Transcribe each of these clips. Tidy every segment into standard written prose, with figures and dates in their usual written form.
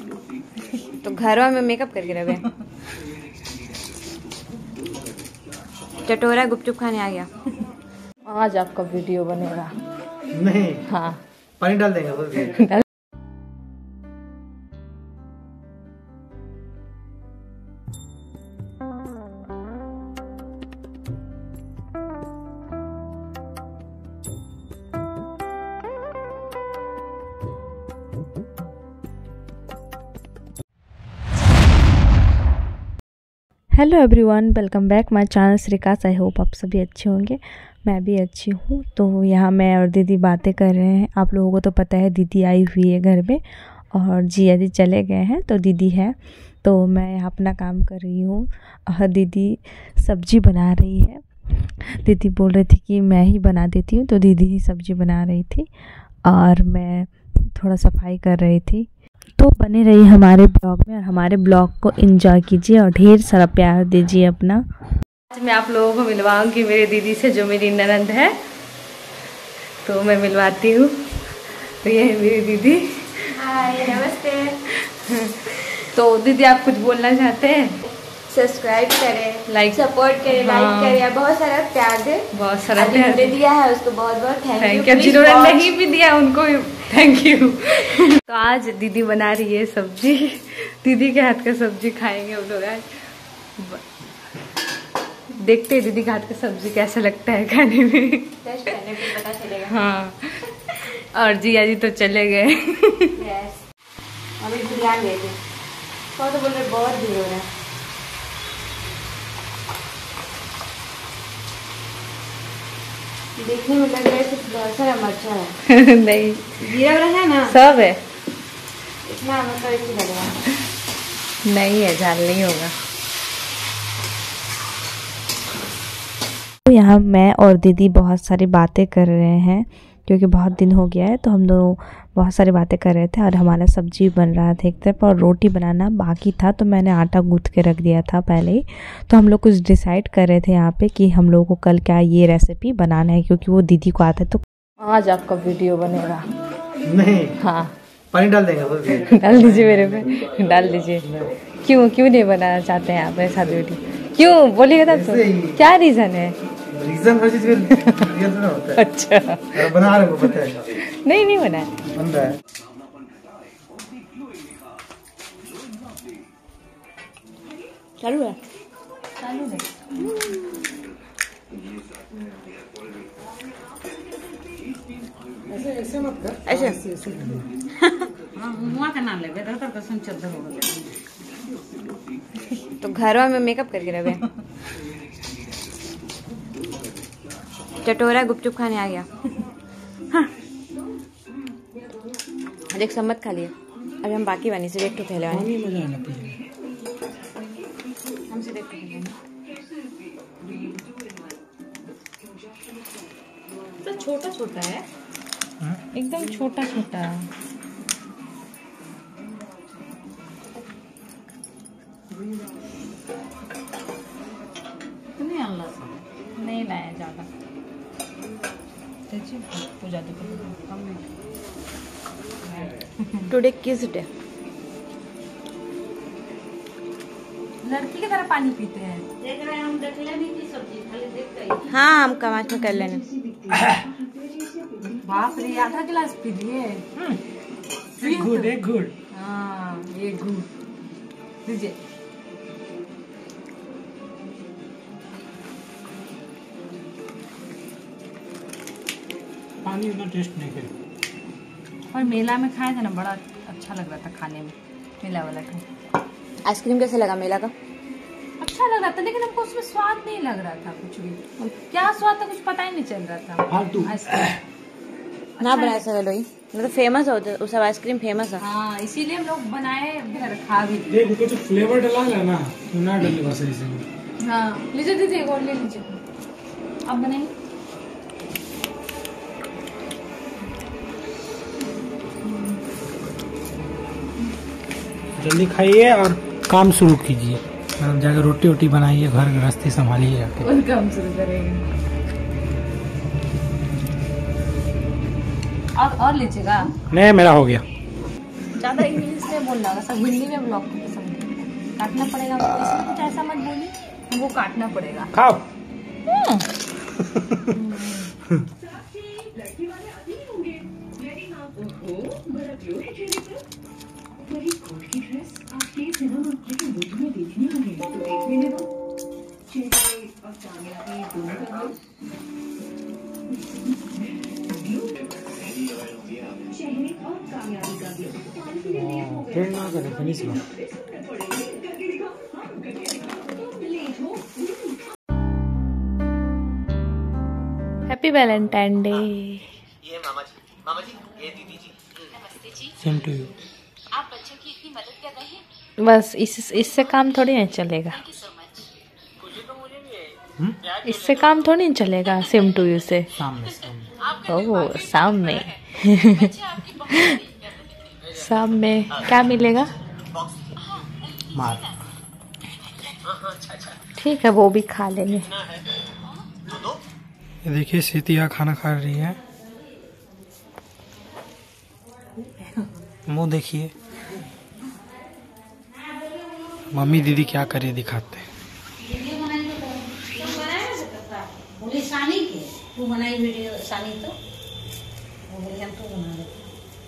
तो घरों में मेकअप करके रहे चटोरा गुपचुप खाने आ गया। आज आपका वीडियो बनेगा। नहीं, हाँ पानी डाल देंगे। Hello everyone, welcome back my channel Shrikash. I hope आप सभी अच्छे होंगे। मैं भी अच्छी हूँ। तो यहाँ मैं और दीदी बातें कर रहे हैं। आप लोगों को तो पता है दीदी आई हुई है घर में और जिया जी चले गए हैं, तो दीदी है। तो मैं यहाँ अपना काम कर रही हूँ और दीदी सब्जी बना रही है। दीदी बोल रही थी कि मैं ही बना देती हूँ, तो दीदी ही सब्जी बना रही थी और मैं थोड़ा सफाई कर रही थी। तो बने रही हमारे ब्लॉग में और हमारे ब्लॉग को एंजॉय कीजिए और ढेर सारा प्यार दीजिए अपना। आज मैं आप लोगों को मिलवाऊंगी मेरी दीदी से, जो मेरी ननंद है। तो मैं मिलवाती हूँ। तो ये है मेरी दीदी। हाय, नमस्ते। तो दीदी आप कुछ बोलना चाहते हैं? सब्सक्राइब करें, लाइक सपोर्ट करें, लाइक करें, बहुत सारा प्यार दे। बहुत सारा प्यार दिया है उसको बहुत बहुत थैंक यू। जिन्होंने नहीं भी दिया उनको थैंक यू। तो आज दीदी बना रही है सब्जी। दीदी के हाथ का सब्जी खाएंगे हम लोग आज। देखते हैं दीदी के हाथ का सब्जी कैसा लगता है खाने में। टेस्ट करने पे पता चलेगा। हाँ, और जिया जी तो चले गए। अभी ध्यान गए थे तो बोल रहे बहुत भीड़ हो रहा है। देखने में लग रहा है कि बहुत सारा मरचा है। नहीं, जीरा वाला है ना, सब है। इतना मतलब इसी लग रहा है। नहीं है, झाल नहीं होगा। तो यहाँ मैं और दीदी बहुत सारी बातें कर रहे हैं क्योंकि बहुत दिन हो गया है। तो हम दोनों बहुत सारी बातें कर रहे थे और हमारा सब्जी बन रहा था एक तरफ और रोटी बनाना बाकी था। तो मैंने आटा गूँथ के रख दिया था पहले ही। तो हम लोग कुछ डिसाइड कर रहे थे यहाँ पे कि हम लोगों को कल क्या ये रेसिपी बनाना है, क्योंकि वो दीदी को आता है। तो आज आपका वीडियो बनेगा। नहीं, हाँ पानी डाल देंगे। डाल दीजिए, मेरे पे डाल दीजिए। क्यों नहीं बनाना चाहते हैं आप मेरे साथ वीडियो? क्यों बोलिएगा तब तो। क्या रीजन है? रीजन हर चीज रीजन ना होता है। अच्छा, बना रहे हो, पता है? नहीं बना है। बन रहा है। चालू है। ऐसे मत कर। ऐसे तो घरों में मेकअप करके रहे। चटोरा गुपचुप खाने आ गया। हाँ, देख सब मत खा लिए। अभी हम बाकी बनी से एक तो खेले वाले। मजा आना चाहिए। हमसे देख तो छोटा छोटा है, एकदम छोटा छोटा। नहीं लाया ज्यादा। Pooja today kiss day? लड़की की तरह पानी पीते हैं। देख रहे हैं हम, देख लेनी की सब्जी खाली देखते ही। हाँ, हम कमाच में कर लेने। बाप रे, आधा गिलास पी लिए। एक घूट। हाँ, ये घूट लीजिए। पानी उतना टेस्ट नहीं करे। और मेला में खाए थे ना, बड़ा अच्छा लग रहा था खाने में। मेला वाला का आइसक्रीम कैसे लगा मेला का? अच्छा लग रहा था, लेकिन हमको उसमें स्वाद नहीं लग रहा था कुछ भी। क्या स्वाद था कुछ पता ही नहीं चल रहा था। फालतू ना बनाया सर लोई, मतलब फेमस हो तो सब आइसक्रीम फेमस है। हाँ, इसीलिए हम लोग बनाए, घर खा भी। देख कुछ फ्लेवर डला है ना, तो ना डले बस ऐसे। हाँ, लीजिए दीदी, और ले लीजिए। अब बनाइए। जल्दी खाइए और काम शुरू कीजिए। मतलब जाकर रोटी वोटी बनाइए, घर गृहस्थी संभालिए जाके। और काम शुरू करेंगे। और लीजिएगा। नहीं, मेरा हो गया। ज्यादा इंग्लिश में में बोलना होगा, सब हिंदी में ब्लॉग करके समझेंगे। काटना पड़ेगा, इसमें कुछ ऐसा मत बोली, हमको काटना पड़ेगा। खाओ। Happy Valentine day. ये मामा जी, ये दीदी जी। नमस्ते जी। Same to you. आप बच्चों की इतनी मदद कर रहे हैं। बस इससे काम थोड़ी नहीं चलेगा, थैंक यू सो मच। खुशी तो मुझे भी है। इससे काम थोड़ी नहीं चलेगा। सेम टू यू से सामने ओह सामने सामने क्या मिलेगा? मार। ठीक है, वो भी खा लेंगे। ये देखिए सीतिया खाना खा रही है। मुंह देखिए। मम्मी दीदी क्या करे दिखाते हैं। बोले सानी के तू बनाई वीडियो सानी तो वो बोले हम तो बना लेते।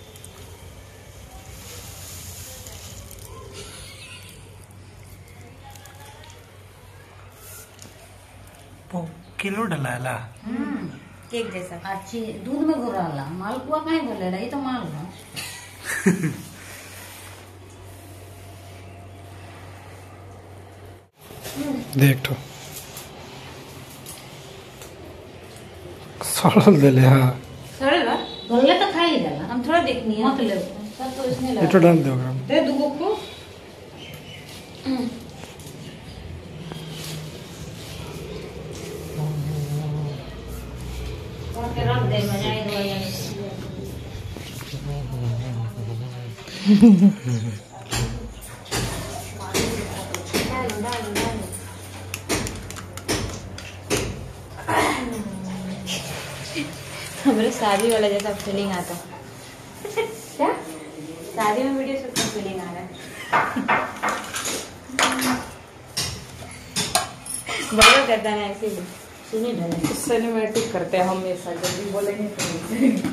किलो डलाला केक जैसा अच्छी दूध में घोराला मालपुआ कहीं बोले रही तो माल देख तो सड़ल देले। हाँ बोले तो खा ही जाला, हम थोड़ा देखनी है मत ले सब तो इसमें ये तो डाल दो ग्राम। दे दूगो को रख दे बनाए हमारे शादी वाला जैसा फीलिंग आता। क्या शादी में वीडियो शूट का फीलिंग आ रहा है। बड़ा करता है ऐसे ही सिनेमैटिक करते हैं हमेशा, जब भी बोलेंगे तो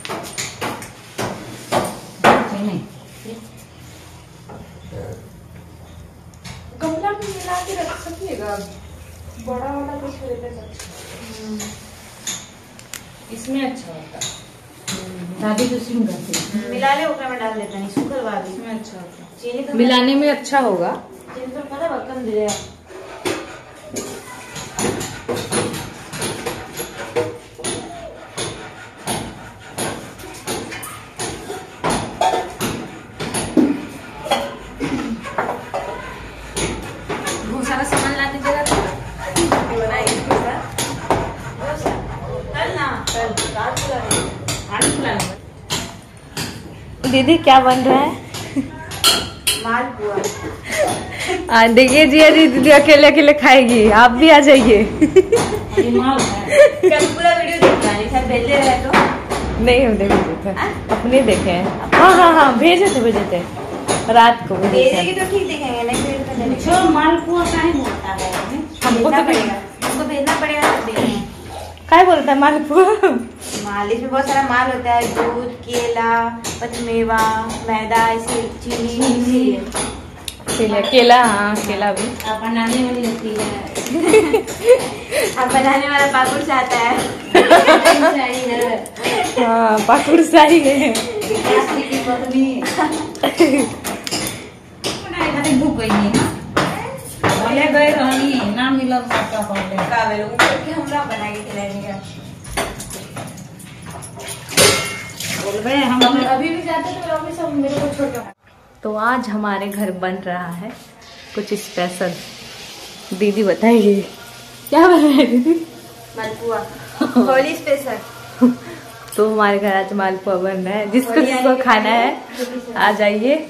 गमला में मिला के रख सकिएगा, बड़ा वाला कुछ रहता है इसमें अच्छा होता है। दादी तो सिम करती मिला ले ओकरा में डाल देता नहीं सूखल वाली इसमें अच्छा होता है, चीनी तो मिलाने में अच्छा होगा। चीनी तो पता बर्तन दे बहुत सारा सामान ला दीजिएगा तो दीदी क्या बन रहा है? मालपुआ। देखिए जी दीदी अकेले अकेले खाएगी, आप भी आ जाइए। कल पूरा वीडियो देखा है, सर भेजे रहे तो नहीं हम देखे थे, अपने देखे हैं। हाँ भेजे थे रात को भेजेगी तो ठीक देखेंगे, नहीं जो मालपुआ काहे होता है हमको तो पड़ेगा, हमको भेजना पड़ेगा तब देखेंगे। क्या बोलता है मालपुआ? माल इसमें बहुत सारा माल होता है, दूध, केला, पचमेवा, मैदा, ऐसी चीनी। केला, हाँ केला भी आप बनाने वाली होती है। अब बनाने वाला पाकुड़ से आता है। हाँ पाकुड़ शाही है। की पत्नी भूख गई बोले गए रहनी ना मिलल सबका पहले हमरा बना के खिलाने का बोल रहे हम अभी भी जाते तो अभी सब मेरे को छोटा। तो आज हमारे घर बन रहा है कुछ स्पेशल। दीदी बताइए क्या बन रहा है दीदी? मालपुआ होली स्पेशल। तो हमारे घर आज मालपुआ बन रहा है, जिसको खाना है आ जाइए।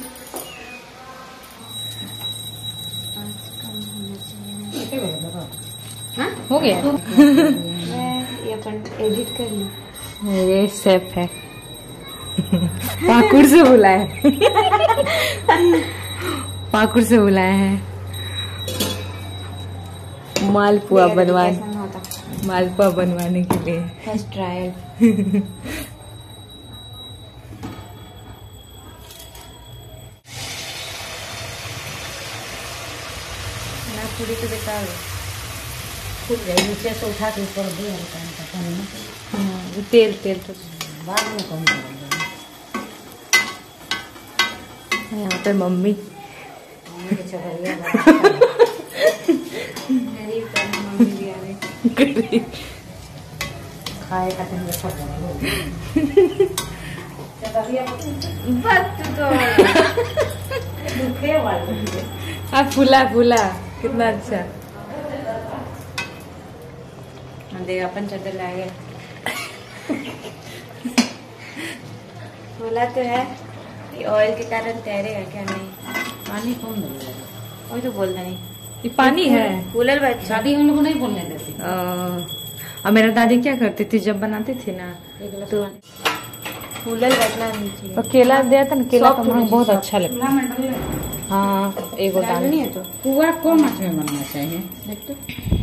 हो गया। मैं ये अपन एडिट कर लूं। ये शेफ है। पाकुड़ से बुलाया पाकुड़ से बुलाया है मालपुआ बनवाने के लिए फर्स्ट ट्रायल। पूरी तो बेकार फूल जाए, नीचे से उठा के ऊपर दे हल्का हल्का पानी में। तेल तो बाद में कम कर देंगे। यहाँ पे मम्मी मम्मी के चकरिया खाए का दिन सब चकरिया दुखे वाले फूला कितना अच्छा देख अपन चादर लाए फूला तो है, ये ऑयल के कारण तैरेगा क्या? नहीं, पानी कम देगा। वही तो बोल रहा नहीं, ये पानी है। कूलर बैठ शादी हम लोग नहीं बोलने देते। और मेरा दादी क्या करती थी जब बनाते थे ना, तो कूलर बैठना नहीं चाहिए। और केला दिया था ना, केला का बहुत अच्छा लगता है। हाँ एक नहीं है तो पुआ को माछ में बनना चाहिए। देख तो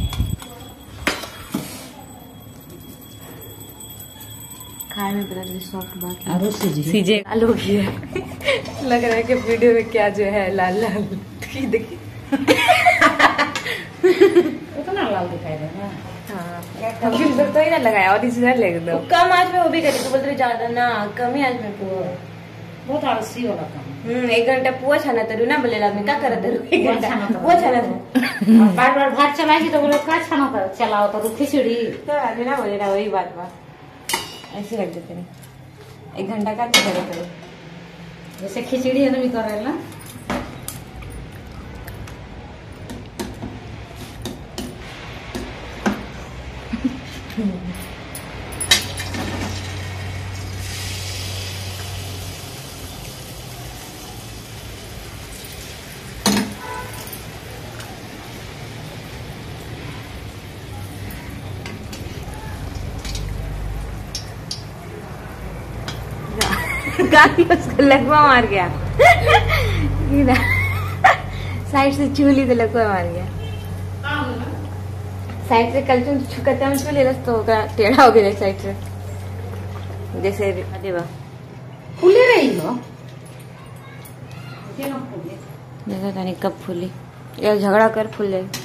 खाए में बड़ा सॉफ्ट बात और सीजे आलू की है। लग रहा है कि वीडियो में क्या जो है लाल देखिए उतना लाल दिखाई दे ना। हाँ फिल्टर तो ही ना लगाया, ओरिजिनल एकदम। कम आंच में वो भी करी तो बोल रही ज्यादा ना, कम ही आंच में पुआ। बहुत आलसी वाला काम। 1 घंटा पुआ छाना तरू ना बोले आदमी का करत तरू 1 घंटा पुआ छाना था। बार भात चलाएगी तो बोले का छाना कर चलाओ तो खिचड़ी तो आदमी ना बोले ना वही बात बा, ऐसे रख देते नहीं 1 घंटा का करे करो। जैसे खिचड़ी है ना भी कर ना। उसको लकवा मार गया साइड से चूली तो लकवा मार गया। साइड से कल तुम छुकता मुझको ले रस तो होगा टेढ़ा हो गया साइड से जैसे देवा फूले रही हो देखा था नहीं कब फूली, या झगड़ा कर फूल जाएगी।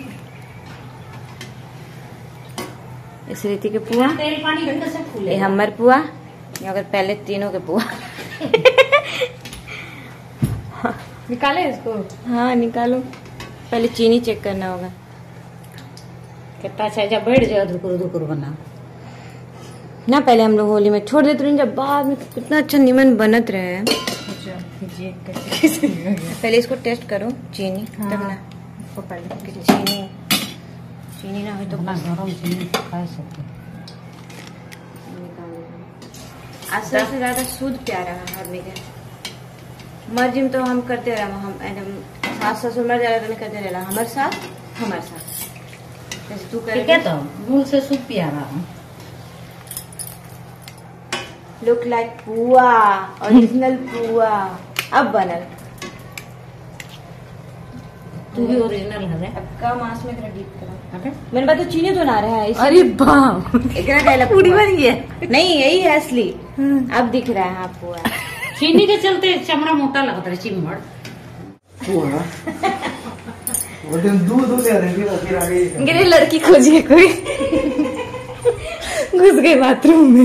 इस रीति के पुआ तेल पानी घंटे से फूले ये हमर पुआ, अगर पहले तीनों के पुआ निकाले इसको। हाँ निकालो, पहले चीनी चेक करना होगा। कितना अच्छा जब बैठ जाओ धुकुर बना ना, पहले हम लोग होली में छोड़ देते रहे, जब बाद में कितना अच्छा निमन बनत रहे हैं। पहले इसको टेस्ट करो चीनी तब ना, इसको पहले चीनी ना हो तो अपना गरम चीनी खा सकते। आज सबसे ज्यादा शुद्ध प्यारा है हर में मर्जी में तो हम करते रहे, हम सास ससुर मर जा तो करते रहे हमारे साथ जैसे तू ठीक है तो मूल से सूप प्यारा लुक लाइक पुआ, ओरिजिनल पुआ अब बनल। तू भी ओरिजिनल है। अब कम आंच में डीप करा। अबे मेरे पास तो चीनी तो ना रहा है। अरे बाप पूरी बन गई है। नहीं यही है असली, अब दिख रहा है। हाँ पुआ चीनी के चलते चमड़ा मोटा लगता है चिमड़। गिरे लड़की खोजिए कोई घुस गए बाथरूम में।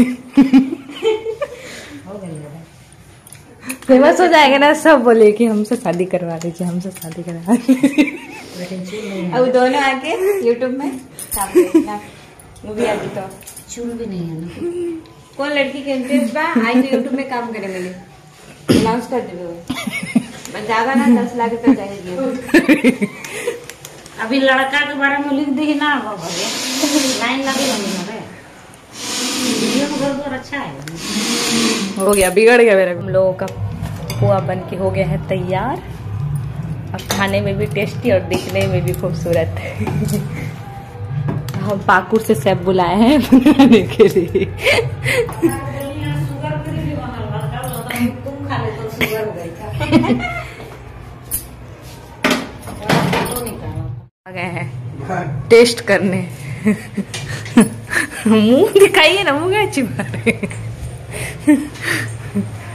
फेमस हो जाएगा ना, सब बोले कि हमसे शादी करवा दीजिए, हमसे शादी करवा दीजिए। अब दोनों आके यूट्यूब में वो भी आती तो चूल भी नहीं है ना। कौन लड़की के इंटरेस्ट बा आई तो यूट्यूब में काम करे मिले अनाउंस कर देवे बस जागा ना 10 लाख रुपए चाहिए। अभी लड़का के बारे में लिख दी ना लाइन लगे वीडियो में बहुत अच्छा है। हो गया, बिगड़ गया मेरा। हम लोगों का पुआ बन के हो गया है तैयार, अब खाने में भी टेस्टी और दिखने में भी खूबसूरत। हम पाकुड़ से सेब बुलाए हैं बनाने के लिए। आ गए हैं टेस्ट करने। मुंह दिखाइए ना, मुंह क्या चिपा रहे।